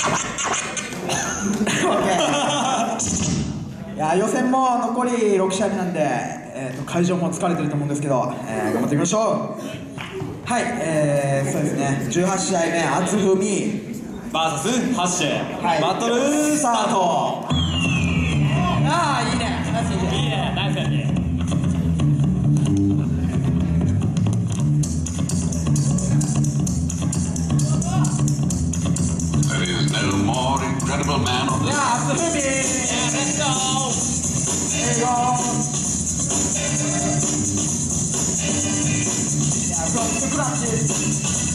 いや予選も残り6試合目なんで、会場も疲れてると思うんですけど、頑張っていきましょう。はい、そうですね、18試合目、厚踏み VS ハッシュ、 はい、 バトルスタート。 ああ、いいね、ナイスいいね、 ナイスやね。 No more incredible man on the yeah, let's go. There you go. Yeah, from the crutches.